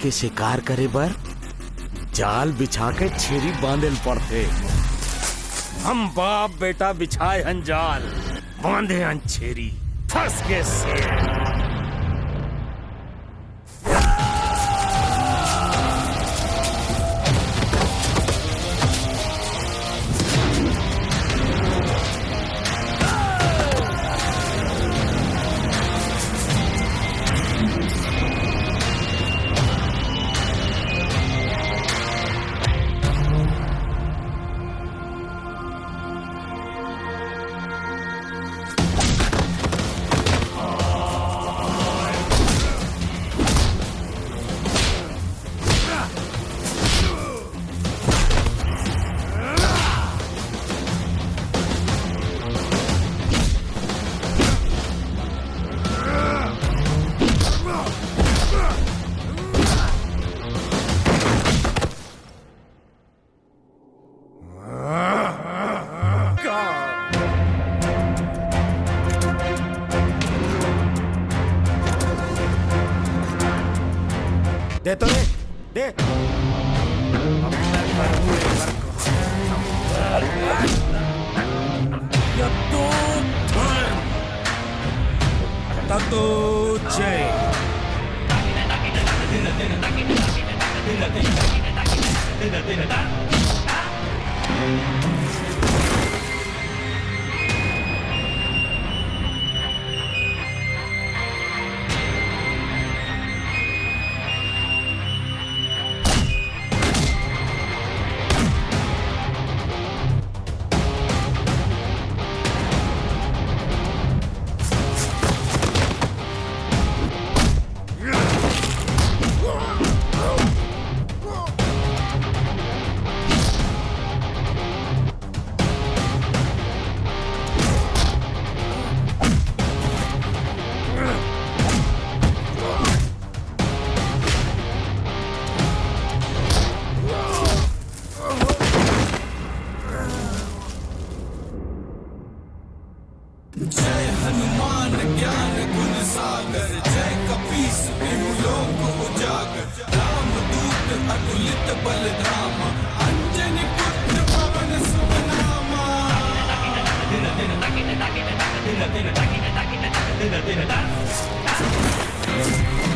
के शिकार करे बर जाल बिछा के छेरी बांधे पड़ते। हम बाप बेटा बिछाए हन जाल, बांधे हन छेरी, फंस के शेर। दे तो दे। अब मैं करूँ ततो जय। जय हनुमान ज्ञान गुण सागर, जय कपीस तिहु लोक उजागर। राम दूत अतुलित बल धामा, अंजनी पुत्र पवन सुत नामा।